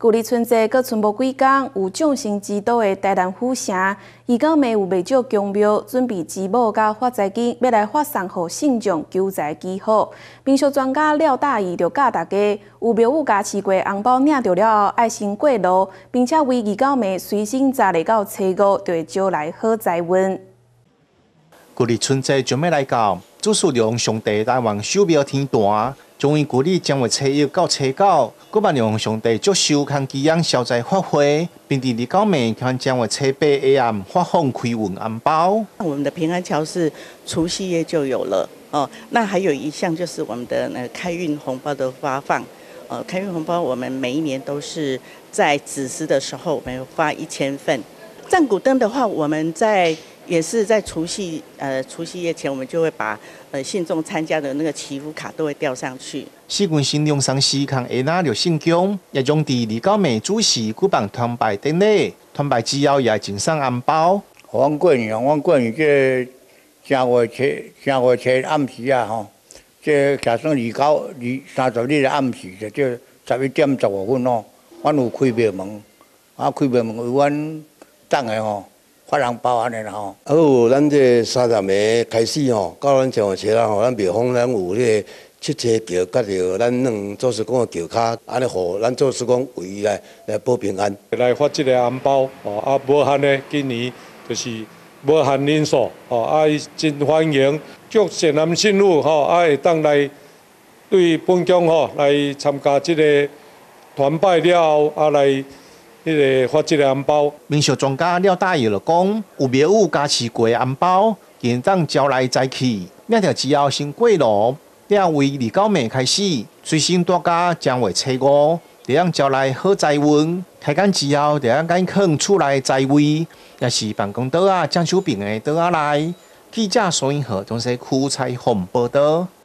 距离春节阁剩无几天，有众星之都的台南府城，伊到暝有未少宫庙准备祭母甲发财金，要来发送予信众求财祈福。民俗专家廖大义就教大家，有庙宇加持过红包领到了后，爱先过路，并且为二到暝随身查咧到初五，就会招来好财运。 距离春节就要来到，主事用上帝来往守庙天坛。将于距离将会初一到初九，阁望让上帝接受康基养消灾发挥，并伫二到暝看将会初八下暗发放开运红包。 我们的平安桥是除夕夜就有了哦，那还有一项就是我们的开运红包的发放。开运红包我们每一年都是在子时的时候，我们发1000份。战鼓灯的话，我们也是在除夕夜前，我们就会把信众参加的那个祈福卡都会吊上去。 四群新娘上时抗下拿着信奖，也将伫二到暝主持举办团拜典礼，团拜之后也赠送红包。 阮过年这正月初暗时啊吼，这假算30日的暗时，就这11点15分哦，阮有开庙门，开庙门为阮等的吼。发红包安尼啦吼， 咱这30个开始吼，到咱正月初啦吼，咱庙方咱有迄个七彩桥，甲着咱两做事公的桥卡，安尼互咱做事公为伊来保平安。 来发这个红包哦，无限的今年就是无限人数哦，伊真欢迎各善男信女吼，会当来对本宫吼来参加这个团拜了后，来。发这个红包， 民俗专家廖大义就讲，有庙宇加持过的红包，现当招来财气，领着之后先过路，了为2到暝开始，随身带家将会初五，就让招来好财运。开工之后，就让赶放厝内财位，也是办公桌啊、装修品的桌仔内。记者苏英和中西区采访报道。